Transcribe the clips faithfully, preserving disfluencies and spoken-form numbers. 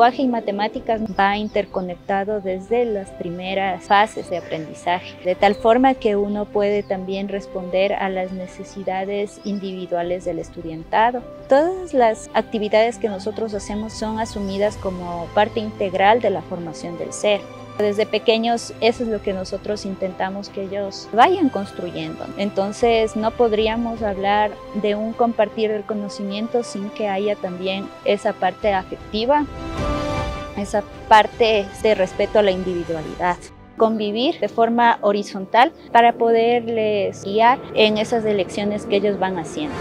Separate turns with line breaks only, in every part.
lenguaje y matemáticas va interconectado desde las primeras fases de aprendizaje, de tal forma que uno puede también responder a las necesidades individuales del estudiantado. Todas las actividades que nosotros hacemos son asumidas como parte integral de la formación del ser. Desde pequeños eso es lo que nosotros intentamos que ellos vayan construyendo. Entonces no podríamos hablar de un compartir el conocimiento sin que haya también esa parte afectiva, esa parte de respeto a la individualidad. Convivir de forma horizontal para poderles guiar en esas elecciones que ellos van haciendo.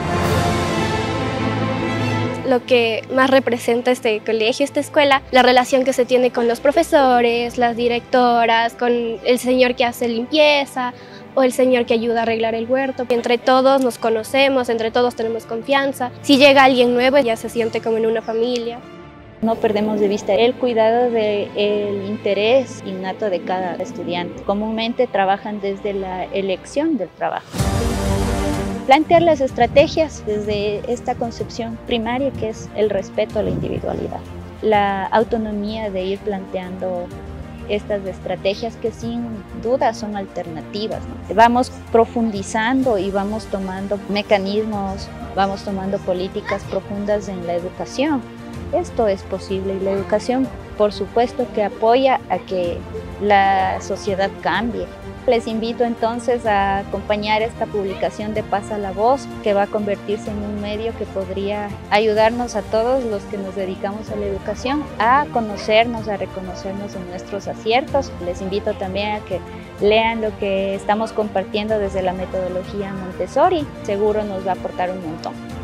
Lo que más representa este colegio, esta escuela, la relación que se tiene con los profesores, las directoras, con el señor que hace limpieza o el señor que ayuda a arreglar el huerto. Entre todos nos conocemos, entre todos tenemos confianza. Si llega alguien nuevo ya se siente como en una familia.
No perdemos de vista el cuidado del interés innato de cada estudiante. Comúnmente trabajan desde la elección del trabajo. Plantear las estrategias desde esta concepción primaria que es el respeto a la individualidad. La autonomía de ir planteando estas estrategias que sin duda son alternativas, ¿no? Vamos profundizando y vamos tomando mecanismos, vamos tomando políticas profundas en la educación. Esto es posible y la educación, por supuesto, que apoya a que la sociedad cambie. Les invito entonces a acompañar esta publicación de Pasa la Voz, que va a convertirse en un medio que podría ayudarnos a todos los que nos dedicamos a la educación a conocernos, a reconocernos en nuestros aciertos. Les invito también a que lean lo que estamos compartiendo desde la metodología Montessori. Seguro nos va a aportar un montón.